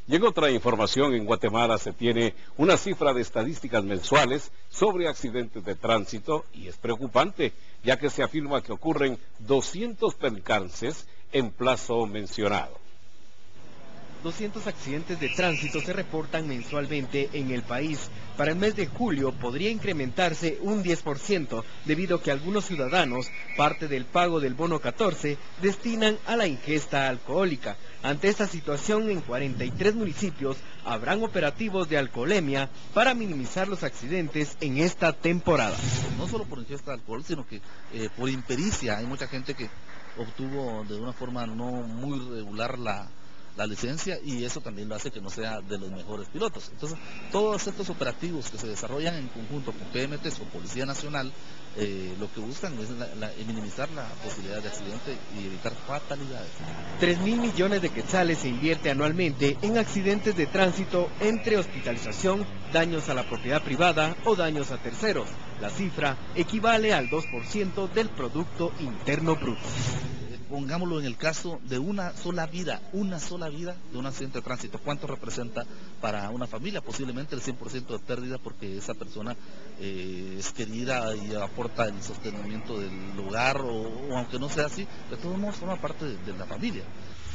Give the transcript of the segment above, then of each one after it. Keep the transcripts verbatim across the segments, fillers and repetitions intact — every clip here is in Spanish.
Y en otra información, en Guatemala se tiene una cifra de estadísticas mensuales sobre accidentes de tránsito y es preocupante, ya que se afirma que ocurren doscientos percances en plazo mencionado. doscientos accidentes de tránsito se reportan mensualmente en el país. Para el mes de julio podría incrementarse un diez por ciento debido a que algunos ciudadanos parte del pago del bono catorce destinan a la ingesta alcohólica. Ante esta situación, en cuarenta y tres municipios habrán operativos de alcoholemia para minimizar los accidentes en esta temporada. No solo por ingesta de alcohol, sino que eh, por impericia. Hay mucha gente que obtuvo de una forma no muy regular la la licencia y eso también lo hace que no sea de los mejores pilotos. Entonces, todos estos operativos que se desarrollan en conjunto con P M T o Policía Nacional, eh, lo que buscan es la, la, minimizar la posibilidad de accidente y evitar fatalidades. Tres mil millones de quetzales se invierte anualmente en accidentes de tránsito entre hospitalización, daños a la propiedad privada o daños a terceros. La cifra equivale al dos por ciento del Producto Interno Bruto. Pongámoslo en el caso de una sola vida, una sola vida de un accidente de tránsito. ¿Cuánto representa para una familia? Posiblemente el cien por ciento de pérdida porque esa persona eh, es querida y aporta el sostenimiento del hogar o, o aunque no sea así, de todos modos forma parte de, de la familia.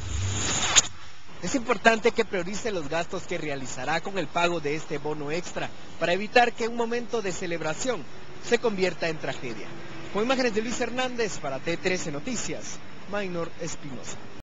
Es importante que priorice los gastos que realizará con el pago de este bono extra para evitar que un momento de celebración se convierta en tragedia. Con imágenes de Luis Hernández para T trece Noticias, Maynor Espinosa.